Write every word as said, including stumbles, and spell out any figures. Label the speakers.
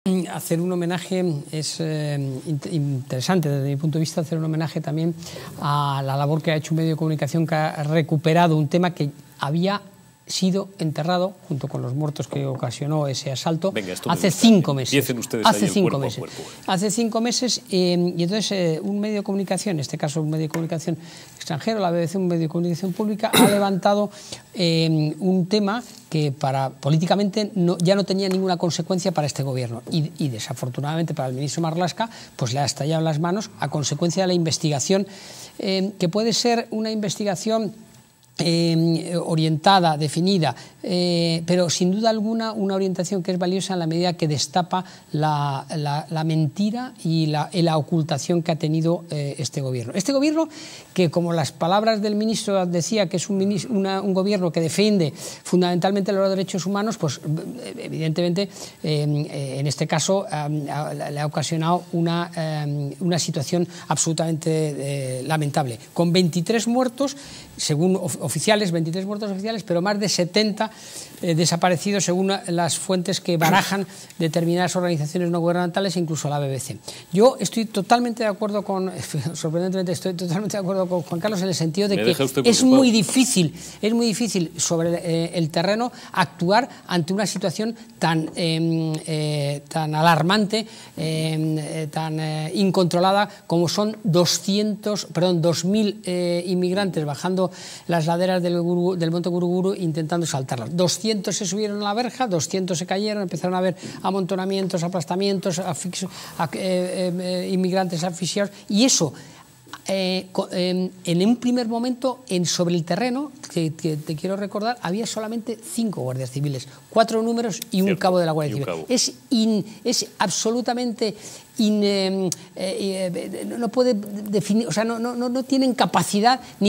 Speaker 1: hacer un homenaje, es eh, interesante desde mi punto de vista hacer un homenaje también a la labor que ha hecho un medio de comunicación que ha recuperado un tema que había sido enterrado junto con los muertos que ocasionó ese asalto. Venga, hace cinco meses.
Speaker 2: Empiecen ustedes
Speaker 1: hace
Speaker 2: ahí
Speaker 1: cinco
Speaker 2: el cuerpo
Speaker 1: meses.
Speaker 2: a cuerpo.
Speaker 1: Hace cinco meses eh, y entonces eh, un medio de comunicación, en este caso un medio de comunicación extranjero, la B B C, un medio de comunicación pública, ha levantado eh, un tema que para políticamente no, ya no tenía ninguna consecuencia para este gobierno y, y desafortunadamente para el ministro Marlaska pues le ha estallado en las manos a consecuencia de la investigación eh, que puede ser una investigación Eh, orientada, definida, eh, pero sin duda alguna una orientación que es valiosa en la medida que destapa la, la, la mentira y la, y la ocultación que ha tenido eh, este gobierno. Este gobierno que, como las palabras del ministro decía, que es un, ministro, una, un gobierno que defiende fundamentalmente los derechos humanos, pues evidentemente eh, en este caso eh, le ha ocasionado una, eh, una situación absolutamente eh, lamentable, con veintitrés muertos, según oficiales, veintitrés muertos oficiales, pero más de setenta eh, desaparecidos según las fuentes que barajan determinadas organizaciones no gubernamentales, incluso la B B C. Yo estoy totalmente de acuerdo con, sorprendentemente estoy totalmente de acuerdo con Juan Carlos en el sentido de que es muy difícil, es muy difícil sobre eh, el terreno actuar ante una situación tan, eh, eh, tan alarmante, eh, tan eh, incontrolada como son doscientos, perdón, dos mil eh, inmigrantes bajando las laderas del, Guru, del monte Guruguru intentando saltarlas. doscientos se subieron a la verja, doscientos se cayeron, empezaron a haber amontonamientos, aplastamientos, afixo, a, eh, eh, inmigrantes asfixiados, y eso eh, eh, en un primer momento en, sobre el terreno, que, que te quiero recordar, había solamente cinco guardias civiles, cuatro números y un Cierto, cabo de la Guardia Civil. Es, in, es absolutamente in, eh, eh, no puede definir, o sea, no, no, no tienen capacidad ni